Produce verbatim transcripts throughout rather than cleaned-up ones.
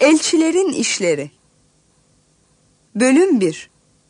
Elçilerin İşleri Bölüm bir.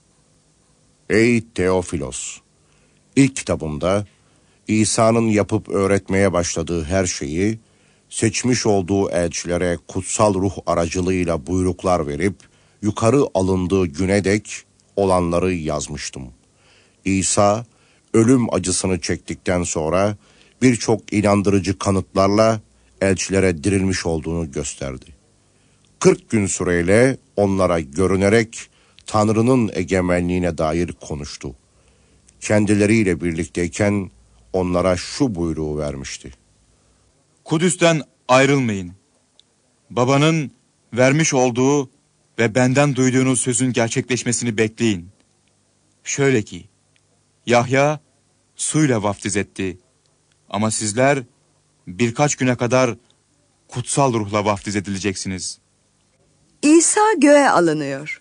Ey Teofilos! İlk kitabımda İsa'nın yapıp öğretmeye başladığı her şeyi, seçmiş olduğu elçilere kutsal ruh aracılığıyla buyruklar verip, yukarı alındığı güne dek olanları yazmıştım. İsa, ölüm acısını çektikten sonra birçok inandırıcı kanıtlarla elçilere dirilmiş olduğunu gösterdi. kırk gün süreyle onlara görünerek Tanrı'nın egemenliğine dair konuştu. Kendileriyle birlikteyken onlara şu buyruğu vermişti. Kudüs'ten ayrılmayın. Babanın vermiş olduğu ve benden duyduğunuz sözün gerçekleşmesini bekleyin. Şöyle ki, Yahya suyla vaftiz etti. Ama sizler birkaç güne kadar kutsal ruhla vaftiz edileceksiniz. İsa göğe alınıyor.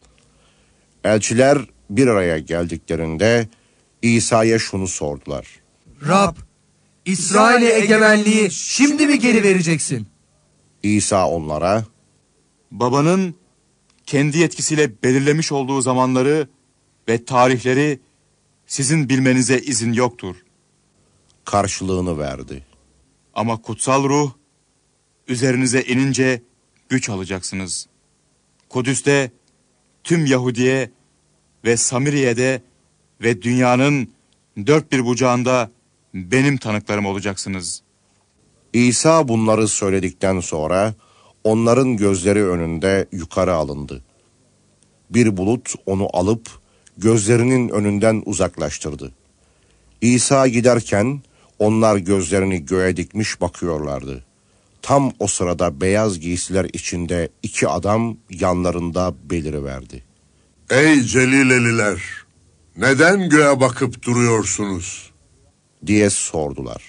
Elçiler bir araya geldiklerinde İsa'ya şunu sordular. Rab, İsrail'e egemenliği şimdi mi geri vereceksin? İsa onlara, Babanın kendi yetkisiyle belirlemiş olduğu zamanları ve tarihleri sizin bilmenize izin yoktur. karşılığını verdi. Ama kutsal ruh üzerinize inince güç alacaksınız. Kudüs'te, tüm Yahudiye ve Samiriye'de ve dünyanın dört bir bucağında benim tanıklarım olacaksınız. İsa bunları söyledikten sonra onların gözleri önünde yukarı alındı. Bir bulut onu alıp gözlerinin önünden uzaklaştırdı. İsa giderken onlar gözlerini göğe dikmiş bakıyorlardı. Tam o sırada beyaz giysiler içinde iki adam yanlarında beliriverdi. Ey Celileliler! Neden göğe bakıp duruyorsunuz? Diye sordular.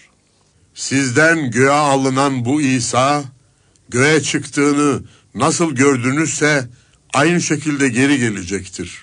Sizden göğe alınan bu İsa, göğe çıktığını nasıl gördünüzse aynı şekilde geri gelecektir.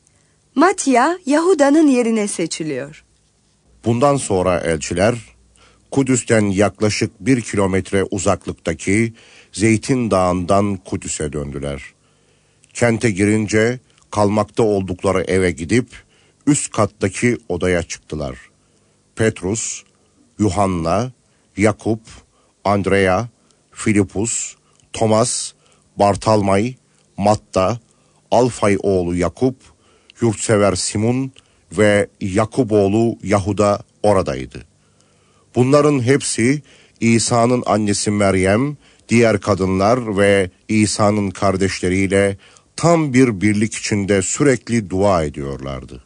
Matya, Yahuda'nın yerine seçiliyor. Bundan sonra elçiler, Kudüs'ten yaklaşık bir kilometre uzaklıktaki Zeytin Dağı'ndan Kudüs'e döndüler. Kente girince kalmakta oldukları eve gidip üst kattaki odaya çıktılar. Petrus, Yuhanna, Yakup, Andrea, Filipus, Thomas, Bartalmay, Matta, Alfay oğlu Yakup, yurtsever Simon ve Yakup oğlu Yahuda oradaydı. Bunların hepsi İsa'nın annesi Meryem, diğer kadınlar ve İsa'nın kardeşleriyle tam bir birlik içinde sürekli dua ediyorlardı.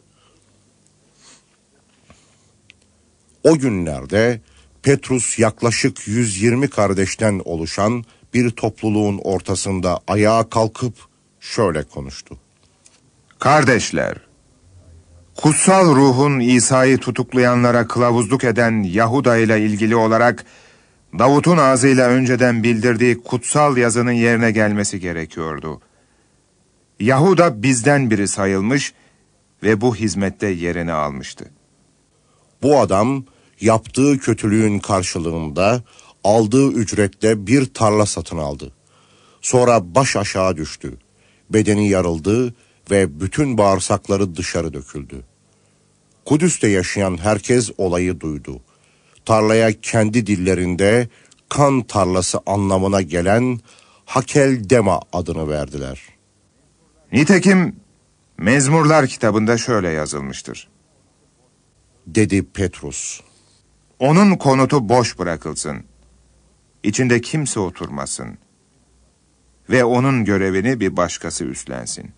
O günlerde Petrus yaklaşık yüz yirmi kardeşten oluşan bir topluluğun ortasında ayağa kalkıp şöyle konuştu. Kardeşler, kutsal ruhun İsa'yı tutuklayanlara kılavuzluk eden Yahuda ile ilgili olarak Davut'un ağzıyla önceden bildirdiği kutsal yazının yerine gelmesi gerekiyordu. Yahuda bizden biri sayılmış ve bu hizmette yerini almıştı. Bu adam yaptığı kötülüğün karşılığında aldığı ücretle bir tarla satın aldı. Sonra baş aşağı düştü. Bedeni yarıldı ve bütün bağırsakları dışarı döküldü. Kudüs'te yaşayan herkes olayı duydu. Tarlaya kendi dillerinde kan tarlası anlamına gelen Hakeldema adını verdiler. Nitekim Mezmurlar kitabında şöyle yazılmıştır. Dedi Petrus. Onun konutu boş bırakılsın. İçinde kimse oturmasın. Ve onun görevini bir başkası üstlensin.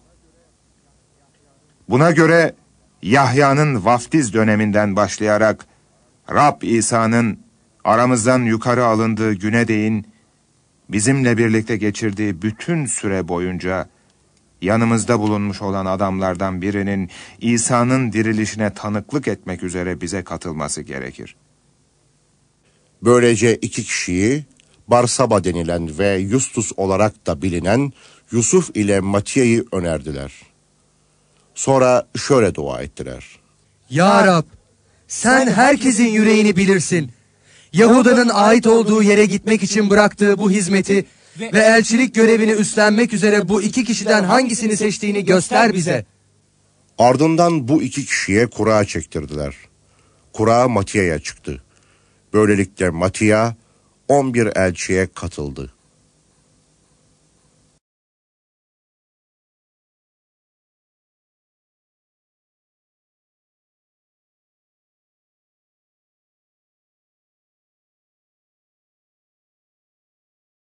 Buna göre Yahya'nın vaftiz döneminden başlayarak Rab İsa'nın aramızdan yukarı alındığı güne değin bizimle birlikte geçirdiği bütün süre boyunca yanımızda bulunmuş olan adamlardan birinin İsa'nın dirilişine tanıklık etmek üzere bize katılması gerekir. Böylece iki kişiyi Barsaba denilen ve Justus olarak da bilinen Yusuf ile Matiya'yı önerdiler. Sonra şöyle dua ettiler. Ya Rab, sen herkesin yüreğini bilirsin. Yahuda'nın ait olduğu yere gitmek için bıraktığı bu hizmeti Ve elçilik görevini üstlenmek üzere bu iki kişiden hangisini seçtiğini göster bize. Ardından bu iki kişiye kura çektirdiler. Kura Matiya'ya çıktı. Böylelikle Matiya on bir elçiye katıldı.